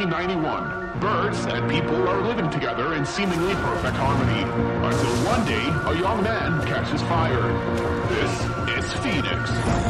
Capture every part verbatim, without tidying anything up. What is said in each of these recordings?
nineteen ninety-one. Birds and people are living together in seemingly perfect harmony. Until one day, a young man catches fire. This is Phoenix.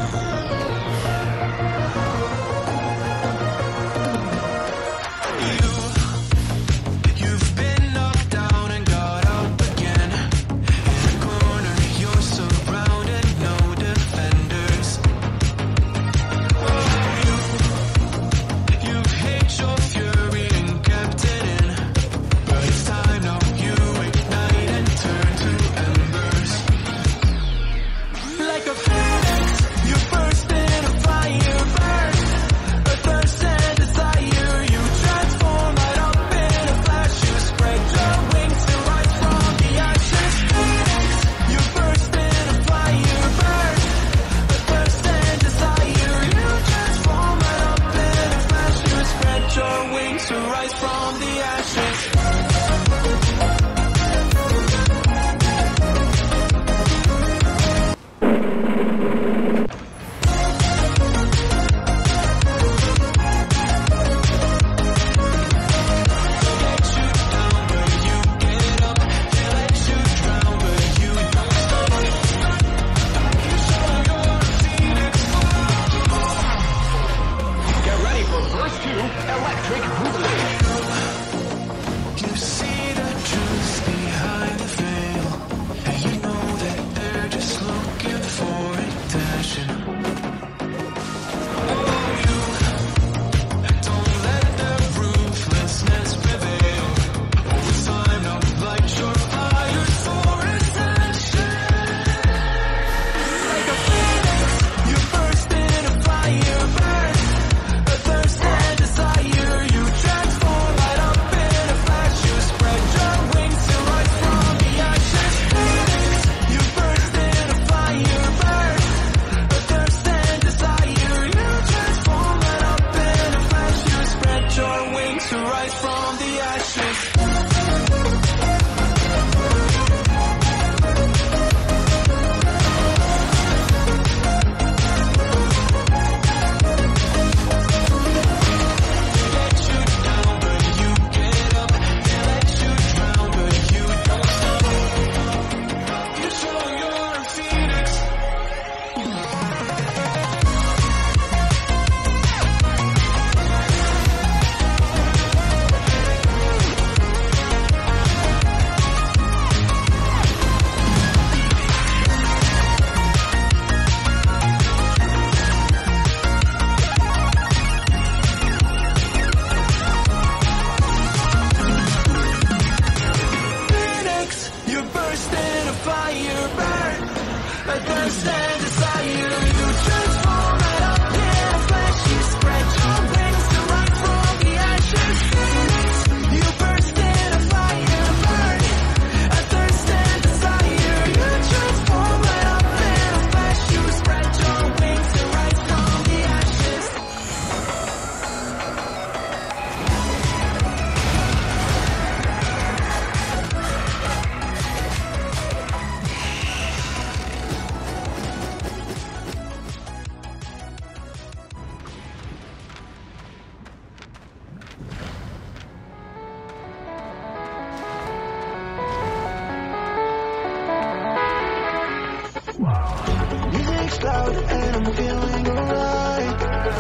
Music's loud and I'm feeling alright.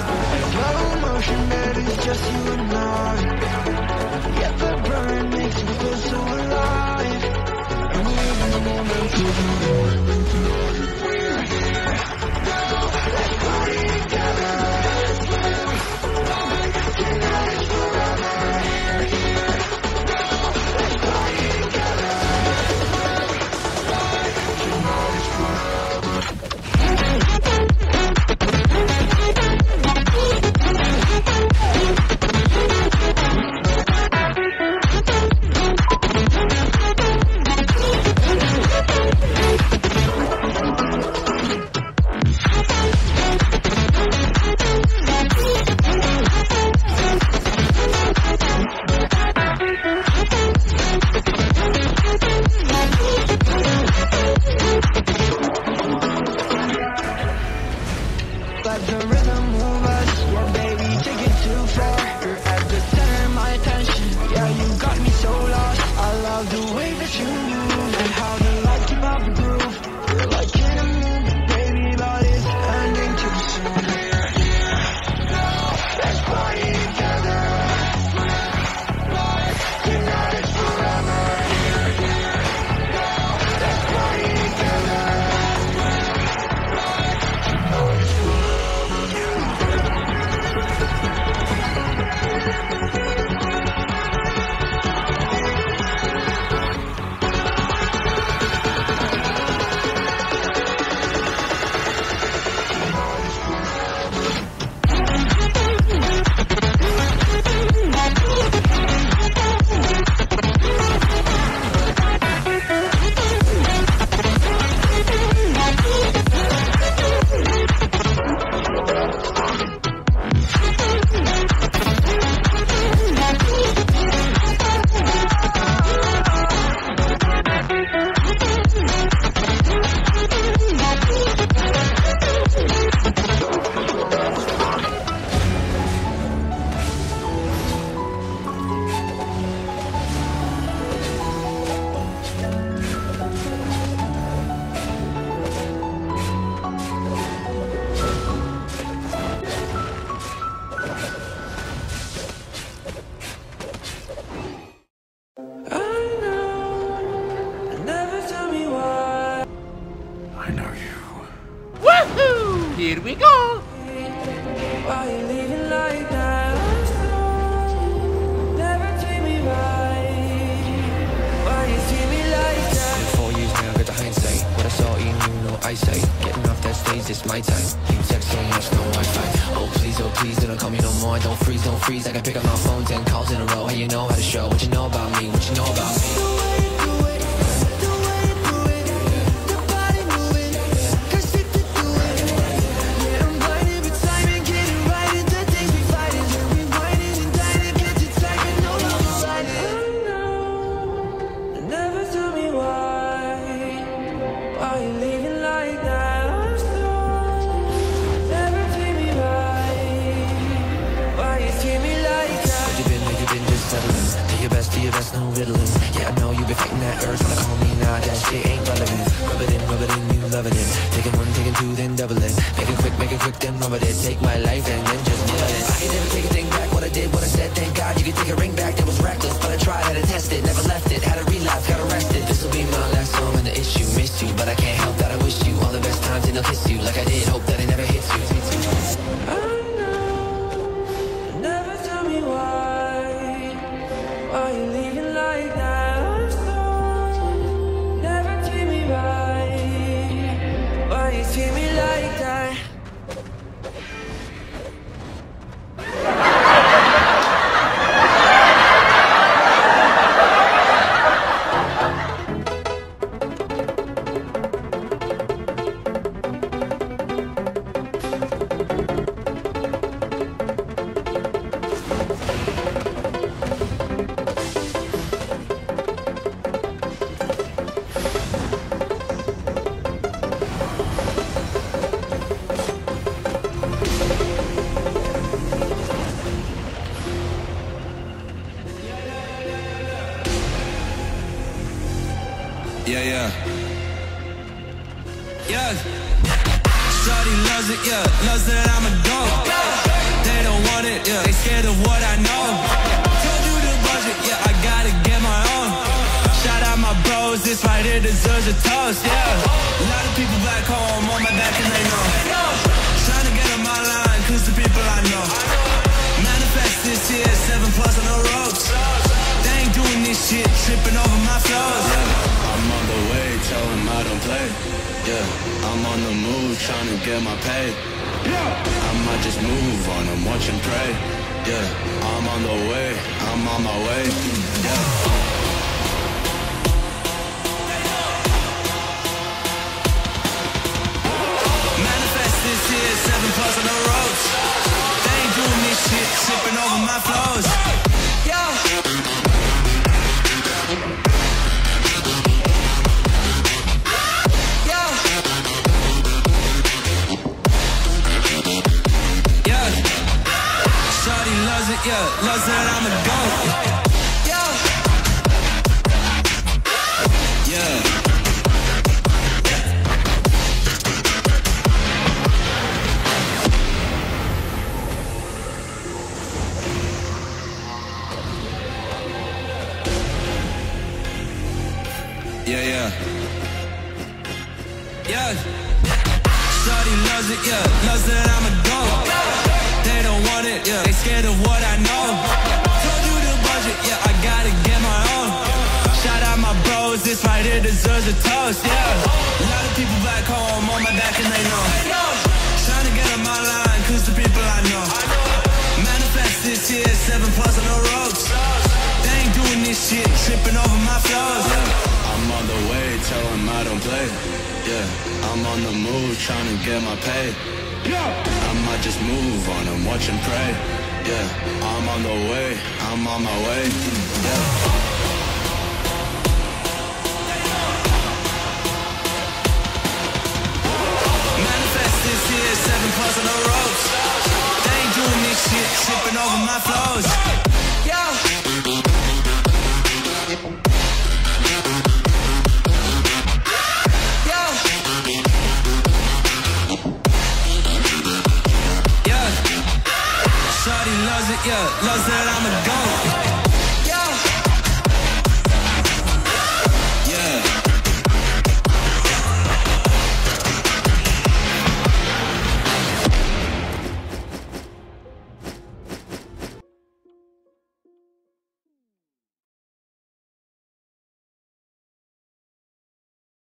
Slow motion, baby, it's just you and I. Yet the burn makes you feel so alive. And we're in the moment tonight. We're here now, let's party together. Let's move on, tonight is forever. We're here now, let's party together. Let's move on, tonight is forever. We'll be right back. just my time. You text so much, no Wi-Fi. Oh please, oh please, don't call me no more. Don't freeze, don't freeze. I can pick up my phone, ten calls in a row. Hey, you know how to show what you know about me, what you know about me. No riddling. Yeah, I know you've been fighting that urge. Wanna call me now, that shit ain't relevant. Rub it in, rub it in, you loving it. Taking one, taking two, then double it. Make it quick, make it quick, then rub it in. Take my life and then just rub it in. I can never take a thing back, what I did, what I said. Thank God you can take a ring back, that was reckless. But I tried, had to test it, never left it. Had to relapse, got arrested. This'll be my last song and the issue. Missed you, but I can't help that I wish you all the best times and I'll kiss you like I did. Hope that it never hits you. I know, never tell me why. Why you leaving like that? Treat me like that. Yeah, yeah. Yeah. Shawty loves it, yeah. Loves that I'm a dog. They don't want it, yeah. They scared of what I know. Told you the budget, yeah. I gotta get my own. Shout out my bros, this right here deserves a toast, yeah. A lot of people back home on my back and they know. Trying to get on my line, cause the people I know. Manifest this year, seven plus on the ropes. They ain't doing this shit, tripping over my flows, yeah. I'm on the way, tell him I don't play. Yeah, I'm on the move, trying to get my pay. Yeah, I might just move on and watch and pray. Yeah, I'm on the way, I'm on my way. Yeah. Manifest this year, seven plus on the ropes. They ain't doing this shit, tripping over my flows. Yeah. Yeah, loves that I'm a goat. Yeah. Yeah. Yeah, yeah. Yeah. Shawty loves it, yeah. Loves that I'm a goat. They don't want it, yeah. They scared of what I know. Told you the budget, yeah. I gotta get my own. Shout out my bros, this right here deserves a toast, yeah. A lot of people back home on my back and they know. Trying to get on my line, cause the people I know. Manifest this year, seven plus on the ropes. They ain't doing this shit, tripping over my flows, yeah. I'm on the way, tell them I don't play. Yeah, I'm on the move, trying to get my pay. I might just move on and watch and pray. Yeah, I'm on the way, I'm on my way. Yeah. Manifest this year, seven plus on the ropes. They ain't doing this shit, tripping over my flows.